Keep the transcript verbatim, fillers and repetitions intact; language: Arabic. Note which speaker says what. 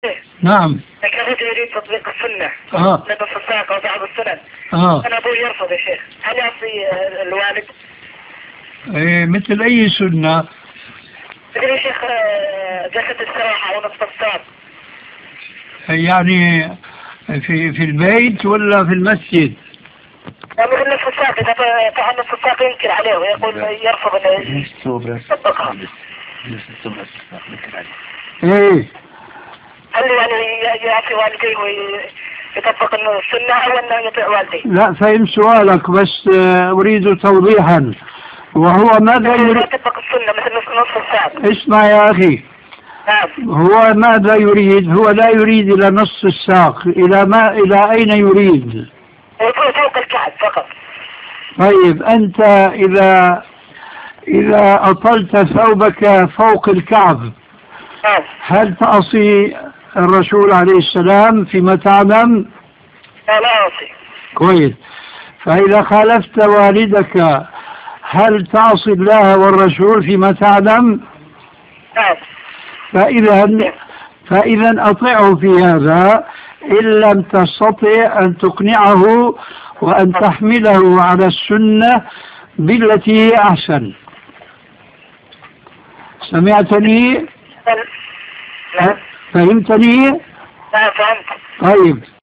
Speaker 1: نعم.
Speaker 2: لكن الرجل يريد تطبيق السنة
Speaker 1: اه
Speaker 2: لنص الساق وبعض السنن.
Speaker 1: اه
Speaker 2: أنا أبوي يرفض يا شيخ، هل يعصي الوالد؟
Speaker 1: إيه مثل أي سنة؟
Speaker 2: مثل يا شيخ جلسة استراحة ونصف الساق.
Speaker 1: يعني في في البيت ولا في المسجد؟
Speaker 2: يعني مثل نصف الساق، إذا فعل نصف الساق ينكر عليه ويقول يرفض أن يطبقها.
Speaker 1: ايه
Speaker 2: هل يعني يعصي والديه ويطبق السنة أو أنه يطيع والديه؟
Speaker 1: لا، فهم سؤالك بس أريد توضيحا. وهو ماذا يريد؟
Speaker 2: يطبق السنة مثل نصف الساق.
Speaker 1: اسمع يا أخي.
Speaker 2: نعم.
Speaker 1: هو ماذا يريد؟ هو لا يريد إلى نصف الساق. إلى ما إلى أين يريد؟
Speaker 2: فوق الكعب فقط.
Speaker 1: طيب أنت إذا إذا أطلت ثوبك فوق الكعب
Speaker 2: نعم.
Speaker 1: هل تعصي الرسول عليه السلام فيما تعلم؟
Speaker 2: لا لا أعصي.
Speaker 1: كويس. فإذا خالفت والدك هل تعصي الله والرسول فيما تعلم؟
Speaker 2: نعم.
Speaker 1: فإذا فإذا أطيعه في هذا إن لم تستطع أن تقنعه وأن تحمله على السنة بالتي هي أحسن. سمعتني؟
Speaker 2: نعم.
Speaker 1: فهمتني؟
Speaker 2: نعم فهمت.
Speaker 1: طيب